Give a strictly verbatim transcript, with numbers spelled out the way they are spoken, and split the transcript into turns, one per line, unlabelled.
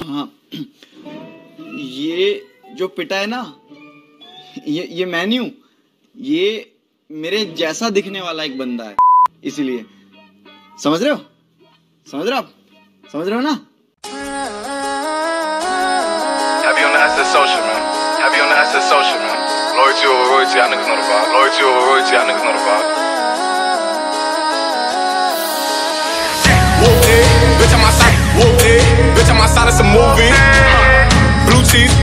हाँ, ये जो पिटा है ना, ये ये मेन्यू, ये मेरे जैसा दिखने वाला एक बंदा है, इसीलिए। समझ रहे हो? समझ रहे हो आप? समझ रहे हो ना?
Heavy on the S S social, man. Heavy on the S S social, man. Loyalty over royalty, y'all niggas know the vibe. Loyalty over royalty, y'all niggas know the vibe. Whoop, bitch, I'm outside. Whoop, bitch, I'm outside. It's a movie. Blue cheese.